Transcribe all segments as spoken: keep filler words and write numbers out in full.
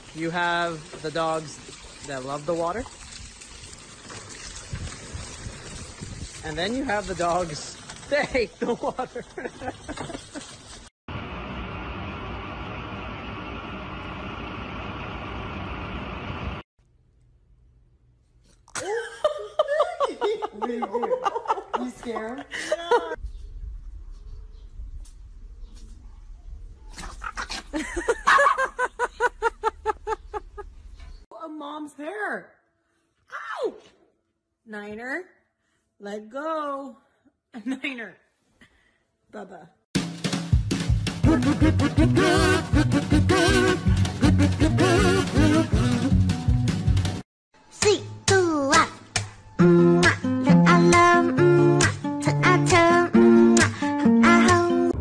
You have the dogs that love the water. And then you have the dogs that hate the water. What do you do? You scare him? A mom's hair. Ow! Niner, let go. Niner. Bubba. Sweet boo ah, mm, that I love, mm, that I tell, mm, I hope.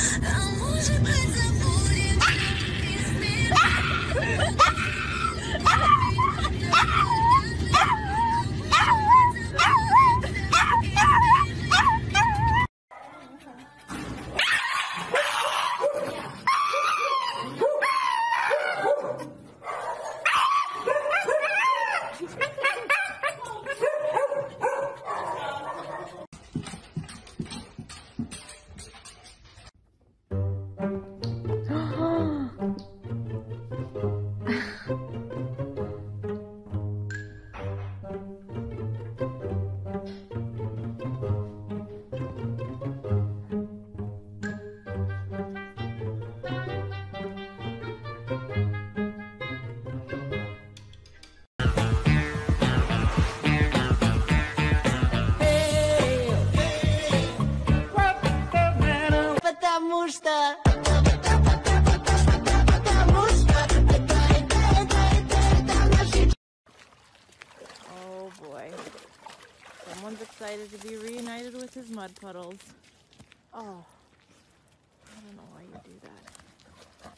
Oh boy. Someone's excited to be reunited with his mud puddles. Oh, I don't know why you do that.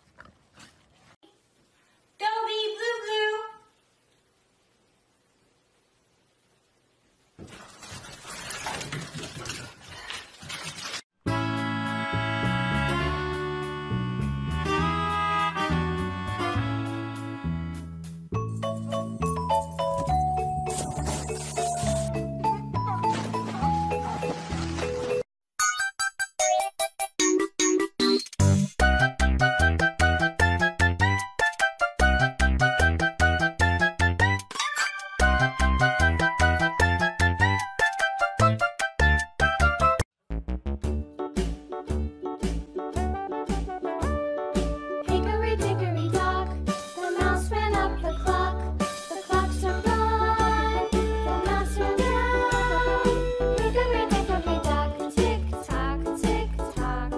Dobby, Blue Blue. Hickory dickory dock, the mouse ran up the clock. The clock struck one, the mouse ran down. Hickory dickory dock, tick tock, tick tock.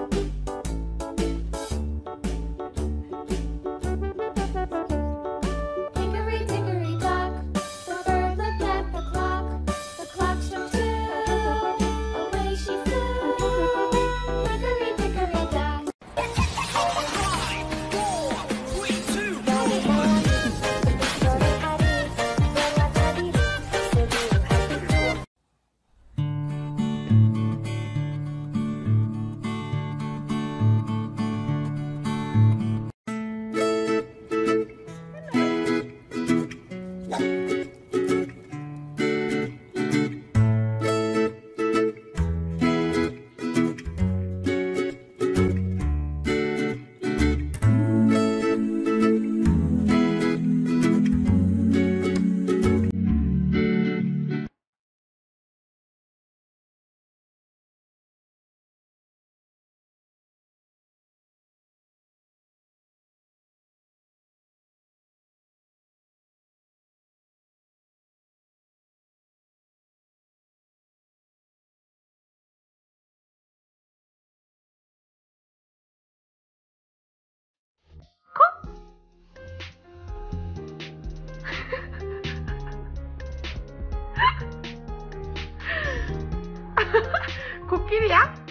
Hickory dickory dock, the bird looked at the clock. The clock struck two, away she flew. Hickory dickory dock. 코끼리야?